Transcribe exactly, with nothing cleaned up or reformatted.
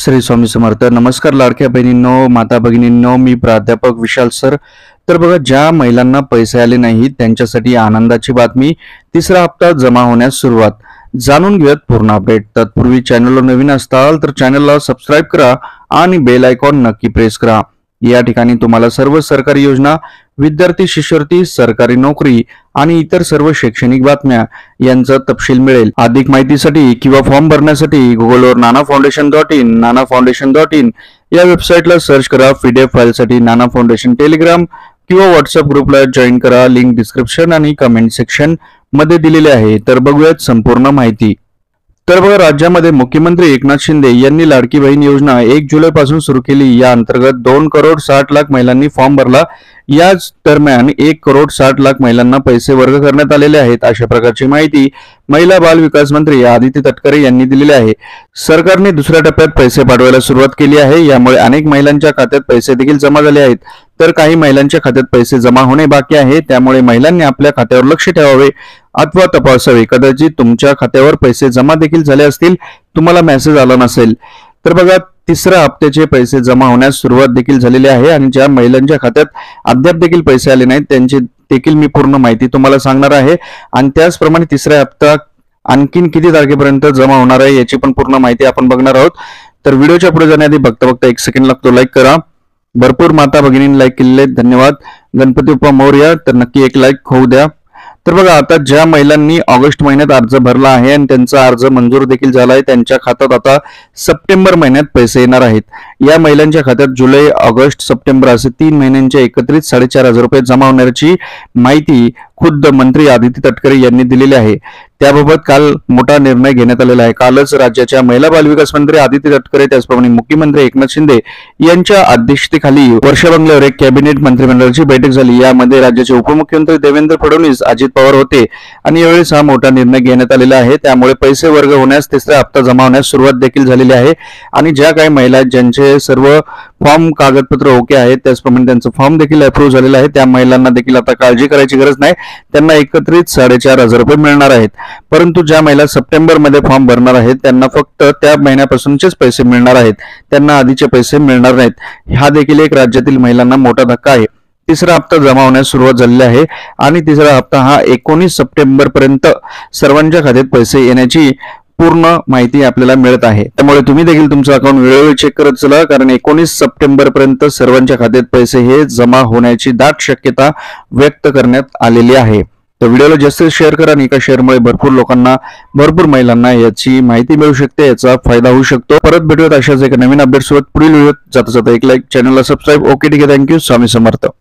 श्री स्वामी समर्थ. नमस्कार लाडक्या बहिणींनो, माता भगिनींनो, मी प्राध्यापक विशाल सर. तर बघा, ज्या महिलांना पैसे आले नाहीत त्यांच्यासाठी आनंदाची बातमी. तिसरा हप्ता जमा होण्यास सुरुवात. जाणून घेऊयात पूर्ण अपडेट. तत्पूर्वी चॅनलवर नवीन असताल तर चॅनलला सबस्क्राईब करा आणि बेल आयकॉन नक्की प्रेस करा. या ठिकाणी तुम्हाला सर्व सरकारी योजना, विद्यार्थी शिष्यवृत्ती, सरकारी नोकरी आणि इतर सर्व शैक्षणिक बातम्या यांचा तपशील मिळेल. अधिक माहितीसाठी किंवा फॉर्म भरण्यासाठी गुगलवर Nana foundation dot in Nana foundation dot in या वेबसाईटला सर्च करा. पीडीएफ फाईलसाठी नाना फाउंडेशन टेलिग्राम किंवा व्हॉट्सअप ग्रुपला जॉईन करा. लिंक डिस्क्रिप्शन आणि कमेंट सेक्शन मध्ये दिलेले आहे. तर बघूयात संपूर्ण माहिती. तर बघा, राज्यामध्ये मुख्यमंत्री एकनाथ शिंदे यांनी लाडकी बहीण योजना एक जुलै पासून सुरू केली. या अंतर्गत दोन करोड साठ लाख महिलांनी फॉर्म भरला. याच दरम्यान एक करोड साठ लाख महिलांना पैसे वर्ग करण्यात आलेले आहेत. अशा प्रकारची माहिती महिला बाल विकास मंत्री आदिती तटकरे यांनी दिलेली आहे. सरकारने दुसऱ्या टप्प्यात पैसे पाठवायला सुरुवात केली आहे. यामुळे अनेक महिलांच्या खात्यात पैसे देखील जमा झाले आहेत, तर काही महिलांच्या खात्यात पैसे जमा होणे बाकी आहे. त्यामुळे महिलांनी आपल्या खात्यावर लक्ष ठेवावे अथवा तपासावे. कदाचित तुमच्या खात्यावर पैसे जमा देखील झाले असतील, तुम्हाला मेसेज आला नसेल. तर बघा, तिसऱ्या हप्त्याचे पैसे जमा होण्यास सुरुवात देखील झालेली आहे आणि ज्या महिलांच्या खात्यात अद्याप देखील पैसे आले नाहीत त्यांची देखील मी पूर्ण माहिती तुम्हाला सांगणार आहे. आणि त्याचप्रमाणे तिसरा हप्ता आणखीन किती तारखेपर्यंत जमा होणार आहे याची पण पूर्ण माहिती आपण बघणार आहोत. तर व्हिडिओच्या पुढे जाण्याआधी बघता बघता एक सेकंड लागतो, लाईक करा. भरपूर माता भगिनींनी लाईक केलेले, धन्यवाद. गणपती बाप्पा मोरया. तर नक्की एक लाईक होऊ द्या. तर बघा, आता ज्या महिलांनी ऑगस्ट महिन्यात अर्ज भरला आहे आणि त्यांचा अर्ज मंजूर देखील झाला आहे, त्यांच्या खात्यात आता सप्टेंबर महिन्यात पैसे येणार आहेत. या महिलांच्या खात्यात जुलै, ऑगस्ट, सप्टेंबर असे तीन महिन्यांच्या एकत्रित साडेचार हजार रुपये जमा होण्याची माहिती खुद्द मंत्री आदिती तटकरे यांनी दिलेली आहे. त्याबाबत काल मोठा निर्णय घेण्यात आलेला आहे. कालच राज्याच्या महिला बाल विकास मंत्री आदिती तटकरे, त्याचप्रमाणे मुख्यमंत्री एकनाथ शिंदे यांच्या अध्यक्षतेखाली वर्षा बंगल्यावर एक कॅबिनेट मंत्रिमंडळाची बैठक झाली. यामध्ये राज्याचे उपमुख्यमंत्री देवेंद्र फडणवीस, अजित पवार होते आणि यावेळेस हा मोठा निर्णय घेण्यात आलेला आहे. त्यामुळे पैसे वर्ग होण्यास, तिसरा हप्ता जमा होण्यास सुरुवात देखील झालेली आहे. आणि ज्या काही महिला ज्यांचे सर्व फॉर्म कागदपत्र ओके आहेत, त्याचप्रमाणे त्यांचं फॉर्म देखील अप्रूव्ह झालेलं आहे, त्या महिलांना देखील आता काळजी करायची गरज नाही. त्यांना एकत्रित साडेचार हजार रुपये मिळणार आहेत. परंतु ज्या महिला सप्टेंबर मध्ये फॉर्म भरणार आहेत त्यांना फक्त त्या महिन्यापासूनचेच पैसे मिळणार आहेत, त्यांना आधीचे पैसे मिळणार नाहीत. हा देखील एक राज्यातील महिलांना मोठा धक्का आहे. तिसरा हप्ता जमा होण्यास सुरुवात झालेली आहे आणि तिसरा हप्ता हा एकोणीस सप्टेंबर पर्यंत सर्वांच्या खात्यात पैसे येण्याची पूर्ण माहिती आपल्याला मिळत आहे. त्यामुळे तुम्ही देखील तुमचं अकाउंट वेळोवेळी चेक करत चला, कारण एकोणीस सप्टेंबर पर्यंत सर्वांच्या खात्यात पैसे हे जमा होण्याची दाट शक्यता व्यक्त करण्यात आलेली आहे. तर व्हिडिओला जास्त शेअर करा आणि एका शेअरमुळे भरपूर लोकांना, भरपूर महिलांना याची माहिती मिळू शकते, याचा फायदा होऊ शकतो. परत भेटूयात अशाच एका नवीन अपडेट सोबत पुढील व्हिडिओत. जाता जाता एक लाईक, चॅनलला सबस्क्राईब. ओके, ठीक आहे. थँक्यू. स्वामी समर्थ.